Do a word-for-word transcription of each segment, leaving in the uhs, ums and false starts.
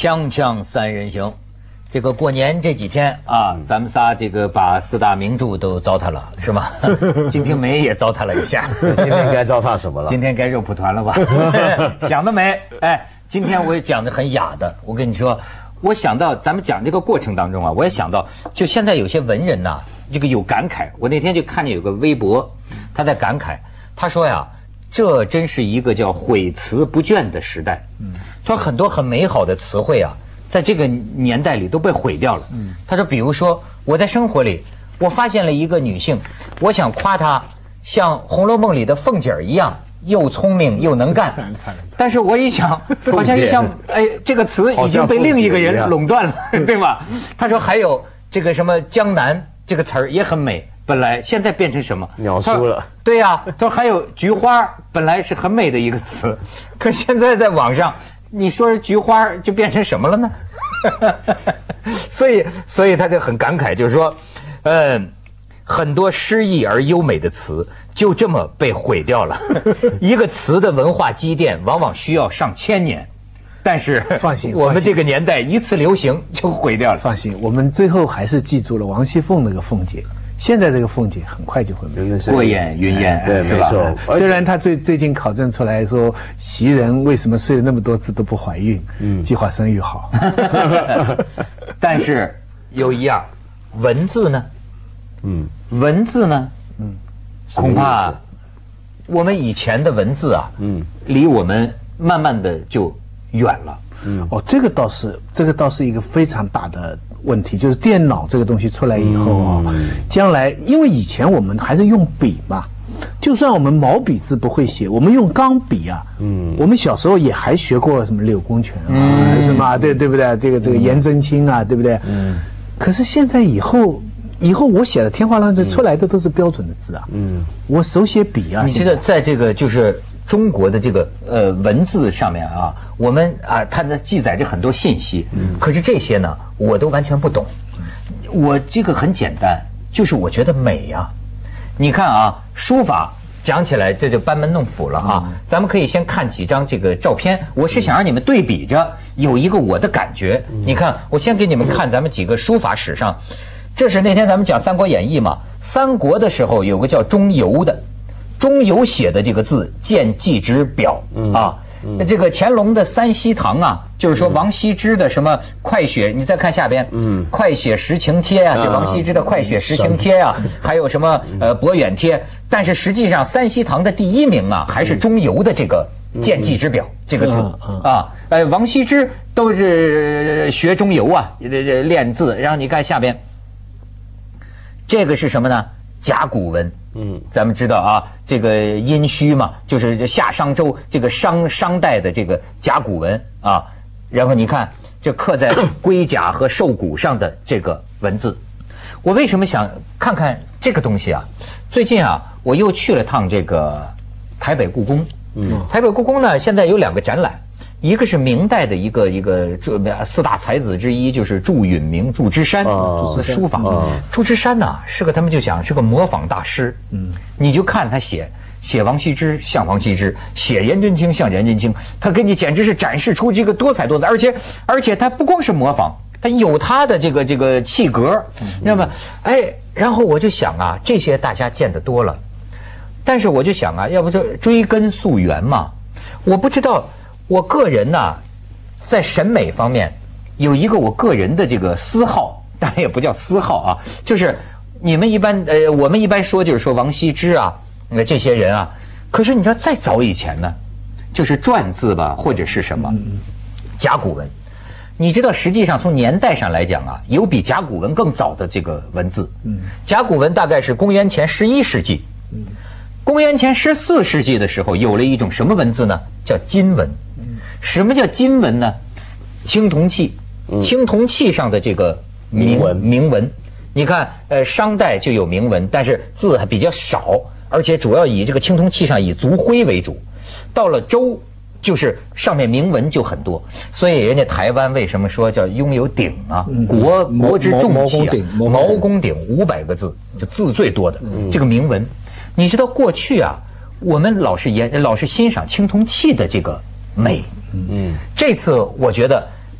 锵锵三人行，这个过年这几天啊，咱们仨这个把四大名著都糟蹋了，是吗？《金瓶梅》也糟蹋了一下。 今天该糟蹋什么了？ 今天该肉蒲团了吧？想得美！哎，今天我也讲的很雅的。我跟你说，我想到咱们讲这个过程当中啊，我也想到，就现在有些文人呐、啊，这个有感慨。我那天就看见有个微博，他在感慨，他说呀，这真是一个叫毁词不倦的时代。嗯，他说很多很美好的词汇啊，在这个年代里都被毁掉了。嗯，他说，比如说我在生活里，我发现了一个女性，我想夸她像《红楼梦》里的凤姐儿一样，又聪明又能干。但是我一想，好像像哎，这个词已经被另一个人垄断了，对吧？他说还有这个什么江南这个词儿也很美。本来现在变成什么鸟书了？ 对呀、啊，他说还有菊花，本来是很美的一个词，可现在在网上，你说是菊花就变成什么了呢？所以，所以他就很感慨，就是说，嗯，很多诗意而优美的词就这么被毁掉了。一个词的文化积淀往往需要上千年。但是放心， 我们这个年代一次流行就毁掉了。 放心，我们最后还是记住了王熙凤那个凤姐。现在这个凤姐很快就会没过眼云烟， 对， 是吧？ 虽然她最最近考证出来说，袭人为什么睡了那么多次都不怀孕，嗯，计划生育好。 但是有一样，文字呢？嗯，文字呢？嗯，恐怕我们以前的文字啊，嗯，离我们慢慢的就远了。 嗯，哦，这个倒是，这个倒是一个非常大的问题，就是电脑这个东西出来以后啊，嗯、将来因为以前我们还是用笔嘛，就算我们毛笔字不会写，我们用钢笔啊，嗯，我们小时候也还学过什么柳公权啊，嗯、什么对对不对？这个这个颜真卿啊，对不对？嗯，可是现在以后。以后我写的天花乱坠出来的都是标准的字啊，嗯，我手写笔啊。 你知道，在这个就是中国的这个呃文字上面啊，我们啊，它的记载着很多信息，嗯，可是这些呢，我都完全不懂。我这个很简单，就是我觉得美呀、啊。你看啊，书法讲起来这就班门弄斧了啊。嗯、咱们可以先看几张这个照片，我是想让你们对比着有一个我的感觉。嗯、你看，我先给你们看咱们几个书法史上。这是那天咱们讲《三国演义》嘛，三国的时候有个叫钟繇的，钟繇写的这个字见记之表、嗯、啊，嗯、这个乾隆的三希堂啊，就是说王羲之的什么快雪，你再看下边，嗯，快雪时晴帖啊，这王羲之的快雪时晴帖啊，还有什么呃博远帖，但是实际上三希堂的第一名啊，还是钟繇的这个见记之表这个字啊，呃，王羲之都是学钟繇啊，练字，然后你看下边。这个是什么呢？甲骨文。嗯，咱们知道啊，这个殷墟嘛，就是夏商周这个商商代的这个甲骨文啊。然后你看，这刻在龟甲和兽骨上的这个文字，我为什么想看看这个东西啊？最近啊，我又去了趟这个台北故宫。嗯，台北故宫呢，现在有两个展览。一个是明代的一个一个四大才子之一，就是祝允明、祝枝山，哦、书法。哦、祝枝山呢是个他们就讲是个模仿大师。嗯，你就看他写写王羲之像王羲之，写颜真卿像颜真卿，他给你简直是展示出这个多彩多姿，而且而且他不光是模仿，他有他的这个这个气格。那么，哎，然后我就想啊，这些大家见得多了，但是我就想啊，要不就追根溯源嘛，我不知道。我个人呢、啊，在审美方面有一个我个人的这个私好，当然也不叫私好啊，就是你们一般呃，我们一般说就是说王羲之啊，那这些人啊，可是你知道再早以前呢，就是篆字吧，或者是什么甲骨文，你知道实际上从年代上来讲啊，有比甲骨文更早的这个文字，甲骨文大概是公元前十一世纪，公元前十四世纪的时候，有了一种什么文字呢？叫金文。什么叫金文呢？青铜器，青铜器上的这个铭文，铭文，你看，呃，商代就有铭文，但是字还比较少，而且主要以这个青铜器上以族徽为主。到了周，就是上面铭文就很多，所以人家台湾为什么说叫拥有鼎啊？国国之重器啊，毛公鼎五百个字，就字最多的这个铭文。你知道过去啊，我们老是研老是欣赏青铜器的这个美。嗯，这次我觉得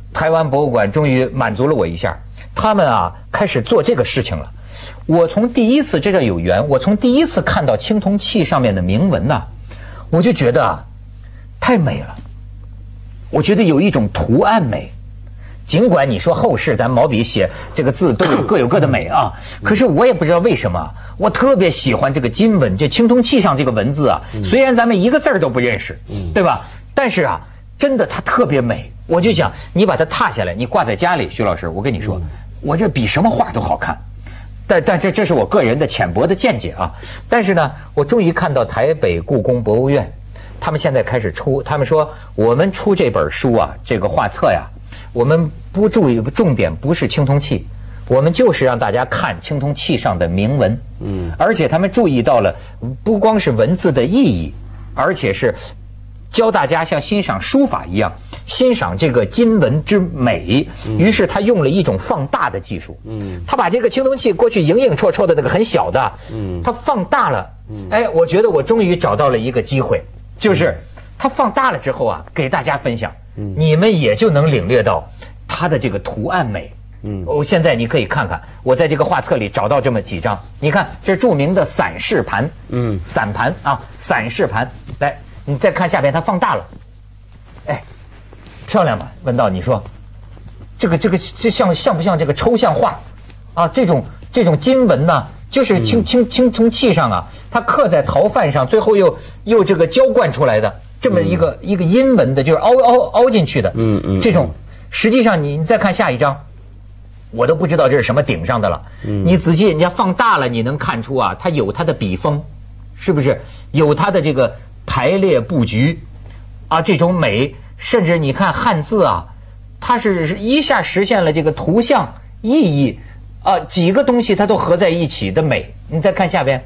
台湾博物馆终于满足了我一下，他们啊开始做这个事情了。我从第一次，这叫有缘，我从第一次看到青铜器上面的铭文呐，我就觉得啊太美了，我觉得有一种图案美。尽管你说后世咱毛笔写这个字都有各有各的美啊，可是我也不知道为什么，我特别喜欢这个金文，这青铜器上这个文字啊，虽然咱们一个字儿都不认识，对吧？但是啊，真的它特别美。我就想你把它踏下来，你挂在家里，徐老师，我跟你说，我这比什么画都好看。但但这这是我个人的浅薄的见解啊。但是呢，我终于看到台北故宫博物院，他们现在开始出，他们说我们出这本书啊，这个画册呀。我们不注意，重点不是青铜器，我们就是让大家看青铜器上的铭文。嗯，而且他们注意到了，不光是文字的意义，而且是教大家像欣赏书法一样欣赏这个金文之美。于是他用了一种放大的技术。嗯，他把这个青铜器过去影影绰绰的那个很小的，嗯，他放大了。哎，我觉得我终于找到了一个机会，就是他放大了之后啊，给大家分享。你们也就能领略到它的这个图案美。嗯，哦，现在你可以看看，我在这个画册里找到这么几张，你看这著名的散氏盘，嗯，散盘啊，散氏盘，来，你再看下边，它放大了，哎，漂亮吧？文道，你说，这个这个这像像不像这个抽象画啊？这种这种金文呢，就是青青青铜器上啊，它刻在陶范上，最后又又这个浇灌出来的。这么一个、嗯、一个阴文的，就是凹凹凹进去的，嗯嗯，这种实际上你你再看下一张，我都不知道这是什么顶上的了。嗯，你仔细人家放大了，你能看出啊，它有它的笔锋，是不是有它的这个排列布局啊？这种美，甚至你看汉字啊，它是一下实现了这个图像意义啊，几个东西它都合在一起的美。你再看下边，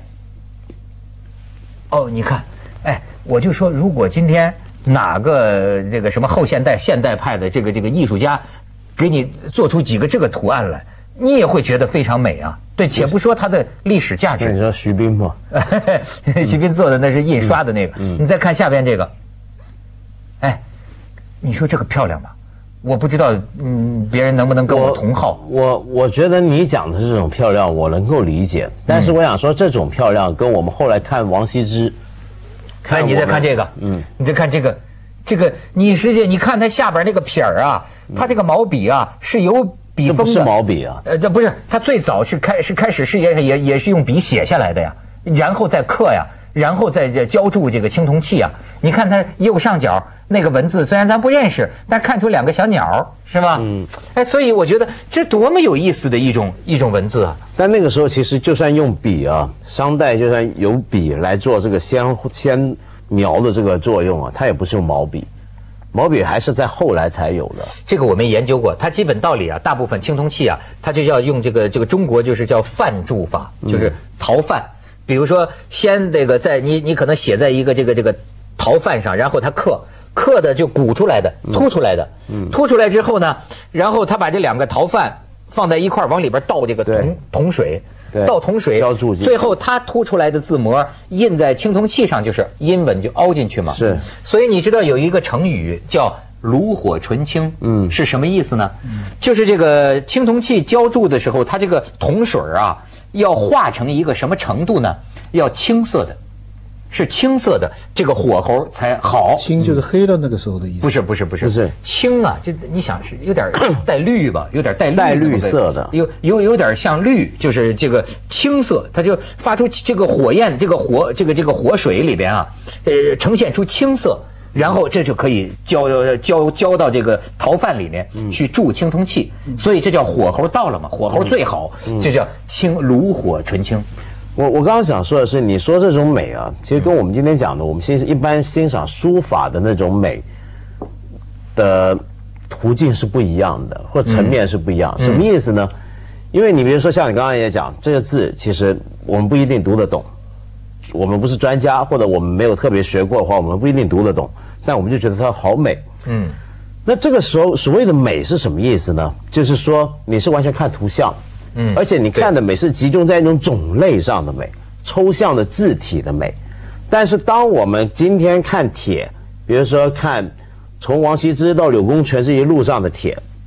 哦，你看，哎。我就说，如果今天哪个这个什么后现代、现代派的这个这个艺术家，给你做出几个这个图案来，你也会觉得非常美啊。对，且不说它的历史价值。 你说徐冰吗？ 徐冰做的那是印刷的那个。嗯嗯、你再看下边这个，哎，你说这个漂亮吧？我不知道，嗯，别人能不能跟我同好？ 我 我, 我觉得你讲的这种漂亮，我能够理解。但是我想说，这种漂亮跟我们后来看王羲之。 哎，你再看这个，嗯，你再看这个，这个你实际你看它下边那个撇儿啊，它这个毛笔啊是有笔锋的，这不是毛笔啊， 呃，这不是，它最早是开是开始是也也也是用笔写下来的呀，然后再刻呀，然后再这浇铸这个青铜器啊。你看它右上角那个文字，虽然咱不认识，但看出两个小鸟，是吧？嗯，哎，所以我觉得这多么有意思的一种一种文字啊！ 但那个时候其实就算用笔啊，商代就算有笔来做这个先先描的这个作用啊，它也不是用毛笔，毛笔还是在后来才有的。 这个我们研究过，它基本道理啊，大部分青铜器啊，它就要用这个这个中国就是叫范铸法，就是陶范。嗯、比如说先这个在你你可能写在一个这个这个陶范上，然后它刻。刻的就鼓出来的，凸出来的，嗯，凸出来之后呢，然后他把这两个陶范放在一块儿，往里边倒这个铜铜水，倒铜水，最后它凸出来的字模印在青铜器上，就是阴文就凹进去嘛。 是， 所以你知道有一个成语叫炉火纯青，嗯，是什么意思呢？嗯，就是这个青铜器浇铸的时候，它这个铜水啊，要化成一个什么程度呢？要青色的。是青色的，这个火候才好。 青就是黑了那个时候的意思。 不是不是不是不是青啊，这你想是有点带绿吧，有点带绿带绿色的， 有有有点像绿，就是这个青色，它就发出这个火焰，这个火这个这个火水里边啊，呃，呈现出青色，然后这就可以浇浇浇到这个陶范里面去铸青铜器，嗯、所以这叫火候到了嘛，火候最好，嗯、这叫青炉火纯青。 我我刚刚想说的是，你说这种美啊，其实跟我们今天讲的，我们欣一般欣赏书法的那种美的途径是不一样的，或层面是不一样。嗯、什么意思呢？因为你比如说像你刚刚也讲，这个字其实我们不一定读得懂，我们不是专家，或者我们没有特别学过的话，我们不一定读得懂，但我们就觉得它好美。嗯，那这个时候所谓的美是什么意思呢？就是说你是完全看图像。嗯，而且你看的美是集中在一种种类上的美，抽象的字体的美。但是当我们今天看帖，比如说看从王羲之到柳公权这一路上的帖，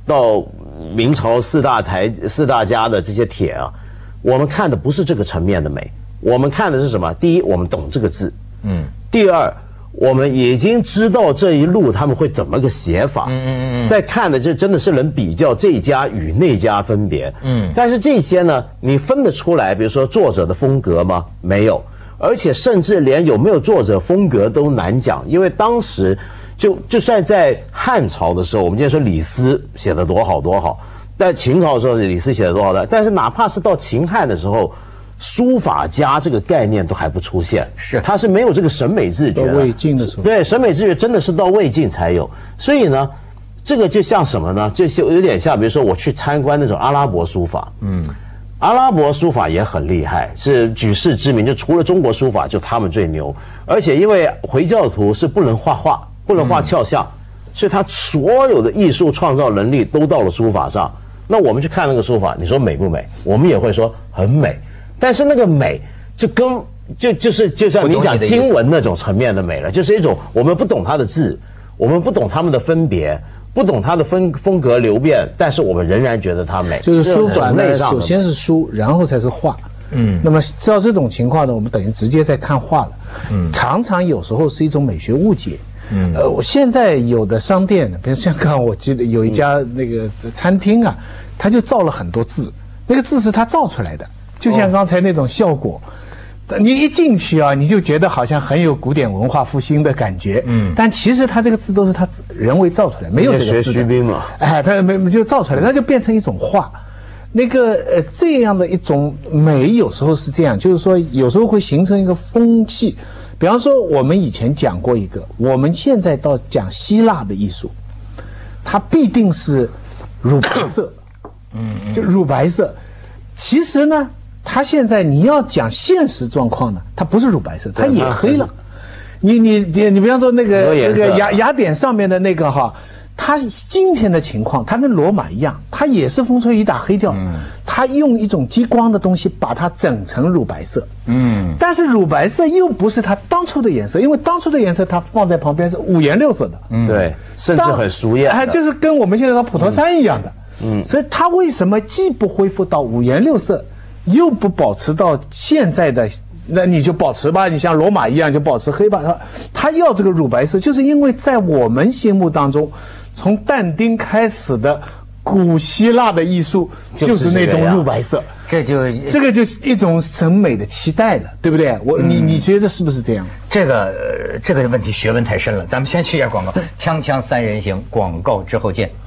到明朝四大才四大家的这些帖啊，我们看的不是这个层面的美，我们看的是什么？第一，我们懂这个字，嗯；第二，我们已经知道这一路他们会怎么个写法，嗯嗯嗯。再看的就真的是能比较这家与那家分别，嗯。但是这些呢，你分得出来，比如说作者的风格吗？没有，而且甚至连有没有作者风格都难讲，因为当时。就就算在汉朝的时候，我们今天说李斯写的多好多好，在秦朝的时候李斯写的多好的，但是哪怕是到秦汉的时候，书法家这个概念都还不出现， 是他是没有这个审美自觉的。 到魏晋的时候， 对，审美自觉真的是到魏晋才有。所以呢，这个就像什么呢？就有点像，比如说我去参观那种阿拉伯书法，嗯。阿拉伯书法也很厉害，是举世知名。就除了中国书法，就他们最牛。而且因为回教徒是不能画画。不能画肖像，所以他所有的艺术创造能力都到了书法上。那我们去看那个书法，你说美不美？我们也会说很美。但是那个美就跟就就是就像你讲经文那种层面的美了，就是一种我们不懂它的字，我们不懂它们的分别，不懂它的风风格流变，但是我们仍然觉得它美。 就是书法呢，首先是书，然后才是画。嗯，那么照这种情况呢，我们等于直接在看画了。嗯，常常有时候是一种美学误解。嗯，呃，我现在有的商店，比如香港，我记得有一家那个餐厅啊，他就造了很多字，那个字是他造出来的，就像刚才那种效果。哦、你一进去啊，你就觉得好像很有古典文化复兴的感觉。嗯，但其实他这个字都是他人为造出来，没有这个字的。 学徐冰嘛， 哎，他没就造出来，那就变成一种画。那个呃，这样的一种美，有时候是这样，就是说有时候会形成一个风气。比方说，我们以前讲过一个，我们现在到讲希腊的艺术，它必定是乳白色，嗯，就乳白色。其实呢，它现在你要讲现实状况呢，它不是乳白色，它也黑了。你你你你比方说那个那个雅雅典上面的那个哈。它今天的情况，它跟罗马一样，它也是风吹雨打黑掉，嗯，它用一种激光的东西把它整成乳白色，嗯，但是乳白色又不是它当初的颜色，因为当初的颜色它放在旁边是五颜六色的， 嗯，对，甚至很熟艳， 哎，就是跟我们现在的普陀山一样的，嗯，所以它为什么既不恢复到五颜六色，又不保持到现在的？那你就保持吧，你像罗马一样就保持黑吧。他他要这个乳白色，就是因为在我们心目当中，从但丁开始的古希腊的艺术就是那种乳白色， 这就这个就是一种审美的期待了，对不对？我你你觉得是不是这样？ 这个呃这个问题学问太深了，咱们先去一下广告，锵锵三人行，广告之后见。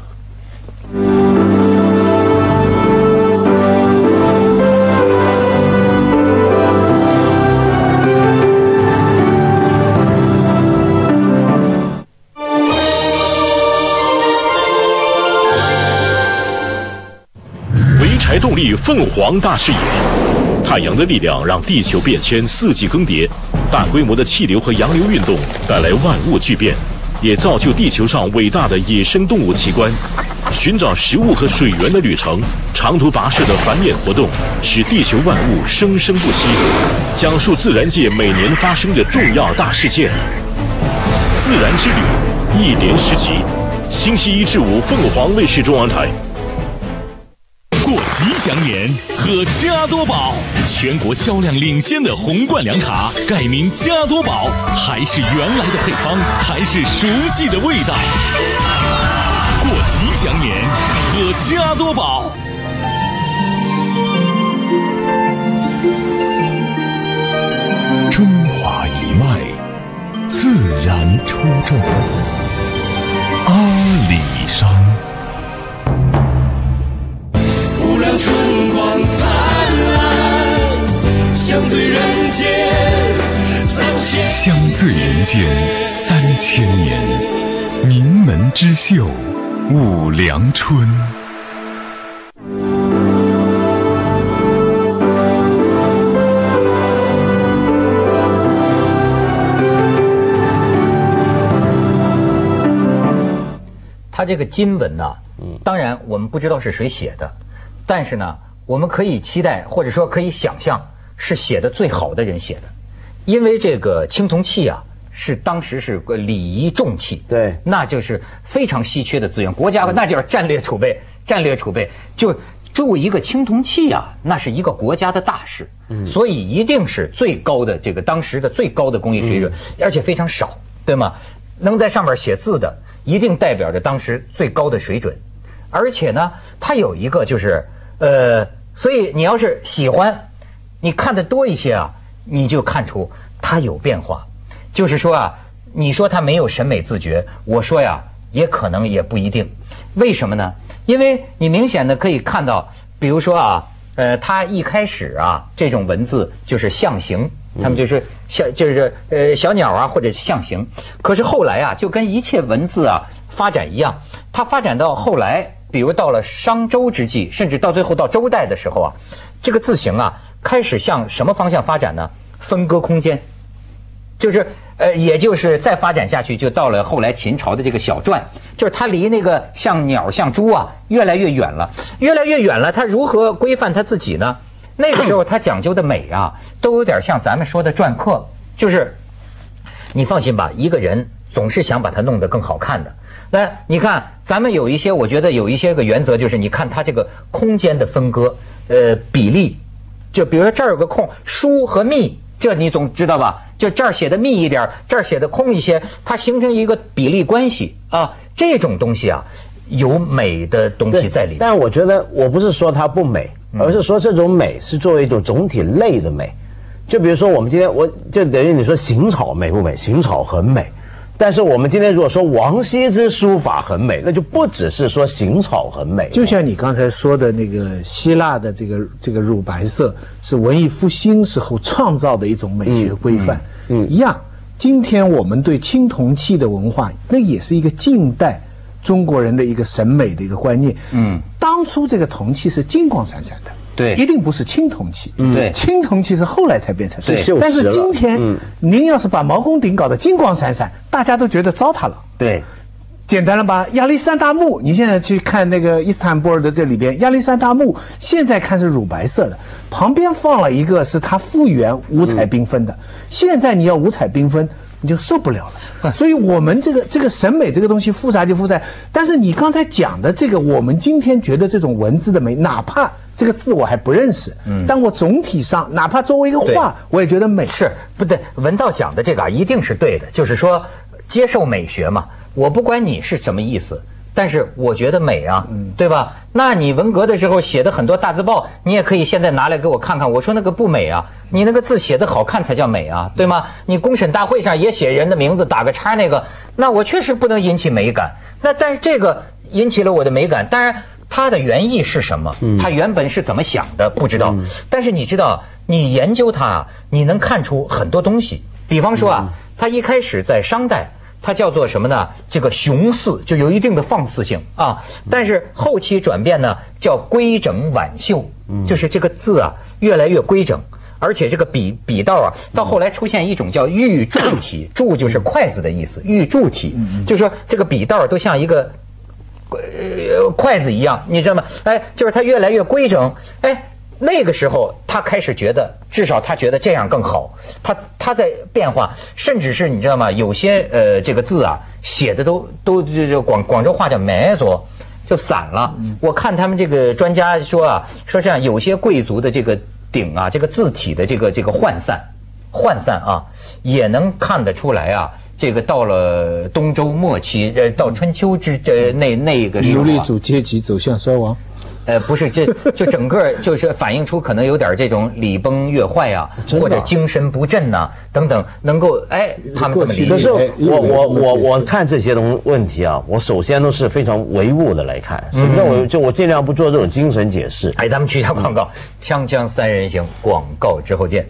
柴动力凤凰大视野，太阳的力量让地球变迁，四季更迭。大规模的气流和洋流运动带来万物巨变，也造就地球上伟大的野生动物奇观。寻找食物和水源的旅程，长途跋涉的繁衍活动，使地球万物生生不息。讲述自然界每年发生的重要大事件。自然之旅，一连十集，星期一至五凤凰卫视中央台。 过吉祥年，喝加多宝，全国销量领先的红冠凉茶改名加多宝，还是原来的配方，还是熟悉的味道。过吉祥年，喝加多宝。中华一脉，自然出众。阿里山。 春光灿烂，香醉人间三千。 香醉人间三千年，名门之秀，五粮春。 他这个金文呢、啊，当然我们不知道是谁写的。但是呢，我们可以期待，或者说可以想象，是写的最好的人写的，因为这个青铜器啊是当时是个礼仪重器， 对， 那就是非常稀缺的资源，国家那就是战略储备，战略储备就铸一个青铜器啊，那是一个国家的大事，嗯，所以一定是最高的这个当时的最高的工艺水准，嗯、而且非常少，对吗？能在上面写字的，一定代表着当时最高的水准，而且呢，它有一个就是，呃，所以你要是喜欢，你看得多一些啊，你就看出它有变化。就是说啊，你说它没有审美自觉，我说呀，也可能也不一定。为什么呢？因为你明显的可以看到，比如说啊，呃，它一开始啊，这种文字就是象形。他们就是小，就是呃小鸟啊，或者象形。可是后来啊，就跟一切文字啊发展一样，它发展到后来，比如到了商周之际，甚至到最后到周代的时候啊，这个字形啊开始向什么方向发展呢？分割空间，就是呃，也就是再发展下去，就到了后来秦朝的这个小篆，就是它离那个像鸟像猪啊越来越远了，越来越远了。它如何规范它自己呢？那个时候他讲究的美啊，都有点像咱们说的篆刻，就是你放心吧，一个人总是想把它弄得更好看的。那你看，咱们有一些，我觉得有一些个原则，就是你看它这个空间的分割，呃，比例，就比如说这儿有个空，疏和密，这你总知道吧？就这儿写的密一点，这儿写的空一些，它形成一个比例关系啊，这种东西啊，有美的东西在里面。 但我觉得，我不是说它不美。而是说这种美是作为一种总体类的美，就比如说我们今天，我就等于你说行草美不美？行草很美，但是我们今天如果说王羲之书法很美，那就不只是说行草很美。 就像你刚才说的那个希腊的这个这个乳白色是文艺复兴时候创造的一种美学规范，嗯，嗯一样。今天我们对青铜器的文化，那也是一个近代中国人的一个审美的一个观念。嗯，当初这个铜器是金光闪闪的， 对， 一定不是青铜器。 嗯，对， 青铜器是后来才变成的。 对， 但是今天，嗯，您要是把毛公鼎搞得金光闪闪，大家都觉得糟蹋了。 对， 简单了吧？亚历山大墓，你现在去看那个伊斯坦布尔的这里边，亚历山大墓现在看是乳白色的，旁边放了一个是它复原五彩缤纷的。嗯、现在你要五彩缤纷，你就受不了了。所以我们这个这个审美这个东西复杂就复杂，但是你刚才讲的这个，我们今天觉得这种文字的美，哪怕这个字我还不认识，嗯，但我总体上哪怕作为一个画，我也觉得美。 是不对？文道讲的这个啊，一定是对的，就是说接受美学嘛。我不管你是什么意思，但是我觉得美啊，嗯、对吧？那你文革的时候写的很多大字报，你也可以现在拿来给我看看。我说那个不美啊，你那个字写的好看才叫美啊，对吗？你公审大会上也写人的名字，打个叉那个，那我确实不能引起美感。那但是这个引起了我的美感，当然它的原意是什么？它原本是怎么想的不知道。嗯、但是你知道，你研究它啊，你能看出很多东西。比方说啊，它一开始在商代。它叫做什么呢？这个雄肆，就有一定的放肆性啊。但是后期转变呢，叫规整婉秀，就是这个字啊越来越规整，而且这个笔笔道啊，到后来出现一种叫玉柱体，柱就是筷子的意思，玉柱体，就是说这个笔道都像一个呃筷子一样，你知道吗？哎，就是它越来越规整，哎。那个时候，他开始觉得，至少他觉得这样更好。他他在变化，甚至是你知道吗？有些呃这个字啊，写的都都这这广广州话叫没左，就散了。我看他们这个专家说啊，说像有些贵族的这个鼎啊，这个字体的这个这个涣散，涣散啊，也能看得出来啊。这个到了东周末期，呃，到春秋之呃那那个时候、啊， 奴隶主阶级走向衰亡。 呃，不是，这就整个就是反映出可能有点这种礼崩乐坏啊，或者精神不振呐、啊、等等，能够哎，他们这么理解。 可是我我我我看这些东问题啊，我首先都是非常唯物的来看，所以那我就我尽量不做这种精神解释。 哎，咱们去一下广告，锵锵三人行，广告之后见。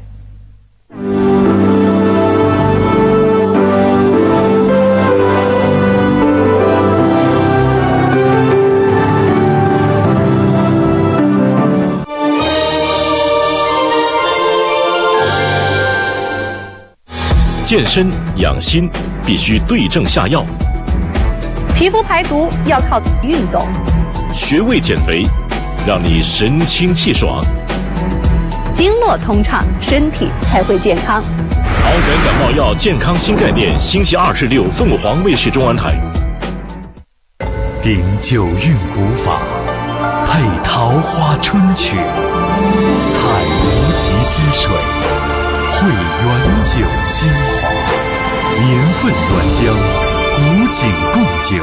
健身养心必须对症下药， 皮肤排毒要靠运动， 穴位减肥让你神清气爽， 经络通畅，身体才会健康。 好感感冒药健康新概念，星期二至六凤凰卫视中央台。 顶九韵古法，配桃花春曲，采无极之水，汇原酒精华，年份短江，古井贡酒。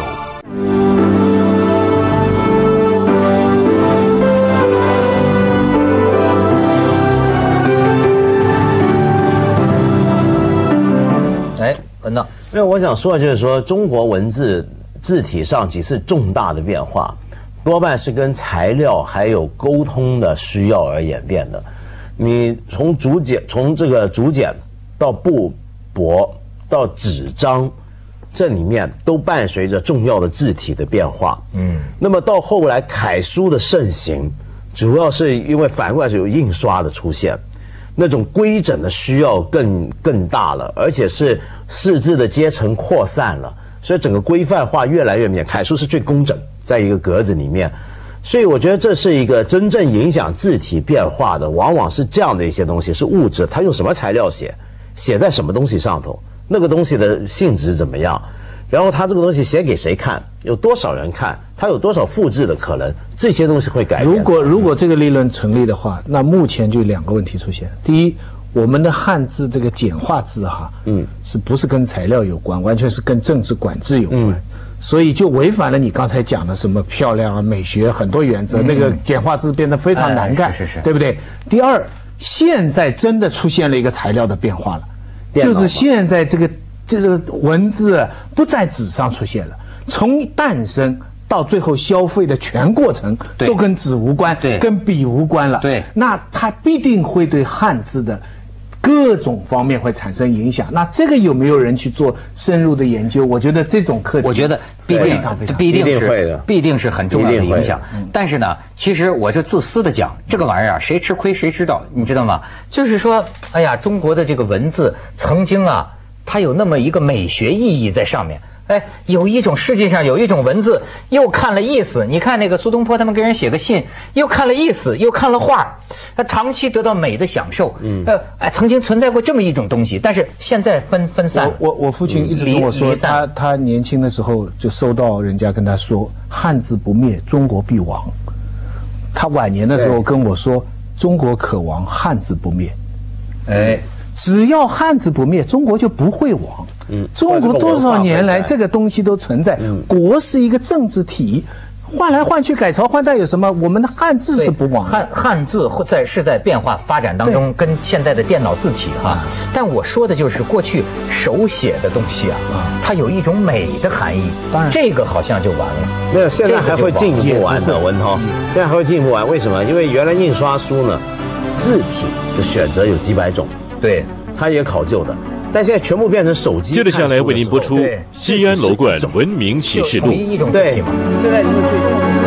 哎，文道， 因为我想说的就是说，中国文字字体上几次重大的变化，多半是跟材料还有沟通的需要而演变的。你从竹简，从这个竹简到布帛到纸张，这里面都伴随着重要的字体的变化。嗯，那么到后来楷书的盛行，主要是因为反过来是有印刷的出现。那种规整的需要更更大了，而且是识字的阶层扩散了，所以整个规范化越来越明显。楷书是最工整，在一个格子里面，所以我觉得这是一个真正影响字体变化的，往往是这样的一些东西，是物质，它用什么材料写，写在什么东西上头，那个东西的性质怎么样，然后它这个东西写给谁看，有多少人看，它有多少复制的可能，这些东西会改变。 如果如果这个理论成立的话，那目前就两个问题出现。第一，我们的汉字这个简化字哈，嗯，是不是跟材料有关，完全是跟政治管制有关，嗯，所以就违反了你刚才讲的什么漂亮啊、美学很多原则，嗯，那个简化字变得非常难干，哎，是是是，对不对？第二，现在真的出现了一个材料的变化了，就是现在这个这个文字不在纸上出现了，从诞生到最后消费的全过程都跟纸无关，对，跟笔无关了。对，那它必定会对汉字的各种方面会产生影响。那这个有没有人去做深入的研究？我觉得这种课题， 我觉得必定必定是必定是很重要的影响。但是呢，其实我就自私的讲，这个玩意儿啊，谁吃亏谁知道，你知道吗？就是说，哎呀，中国的这个文字曾经啊，它有那么一个美学意义在上面。哎，有一种世界上有一种文字，又看了意思。你看那个苏东坡他们给人写个信，又看了意思，又看了画，他长期得到美的享受。嗯，呃，哎，曾经存在过这么一种东西，但是现在分分散。 我我我父亲一直跟我说，他他年轻的时候就收到人家跟他说，汉字不灭，中国必亡。他晚年的时候跟我说，中国可亡，汉字不灭。哎，只要汉字不灭，中国就不会亡。嗯，中国多少年来这个东西都存在，嗯，国是一个政治体，换来换去改朝换代有什么？我们的汉字是不亡， 汉汉字在是在变化发展当中，跟现在的电脑字体哈。但我说的就是过去手写的东西啊，它有一种美的含义，当然这个好像就完了。 没有，现在还会进一步完的，文涛，现在还会进一步完。为什么？因为原来印刷书呢，字体的选择有几百种，对，它也考究的。但现在全部变成手机。 接着下来为您播出《西安楼观文明启示录》。 对，现在因为最近。